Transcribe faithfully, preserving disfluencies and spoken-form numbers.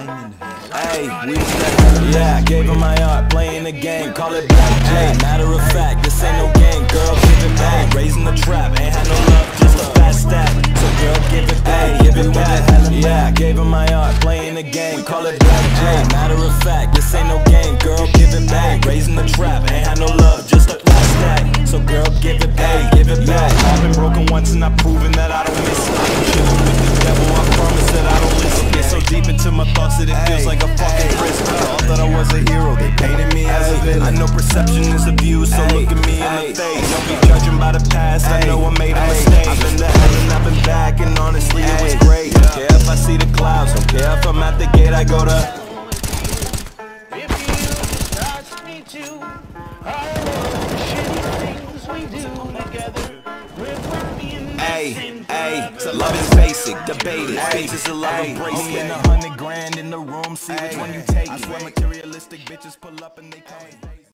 Hey, we yeah, gave him my art, playing the game, call it Black J. Matter of fact, this ain't no game, girl, give it back. Raising the trap, ain't had no love, just a fast stack. So girl, give it back, give it back. Yeah, gave him my art, playing the game, call it Black J. Matter of fact, this ain't no game, girl, give it back. Raising the trap, ain't had no love, just a fast stack. So girl, give it back, give it back. I've been broken once and I've proven that I don't miss it. Chillin' with the devil, I promise that I don't listen. Get so deep into my thoughts that it feels like a fucking prison. Thought that I was a hero, they painted me as a villain. I know perception is abuse, so look at me in the face. Don't be judging by the past, I know I made a mistake. I've been there and I've been back, and honestly it was great. Don't care if I see the clouds, don't care if I'm at the gate, I go to. If you trust me to, all the shitty things we do together. Hey, hey, so love is basic, debate it. Faces of love embrace me in a hundred grand in the room, see which one you take. I swear materialistic bitches pull up and they come.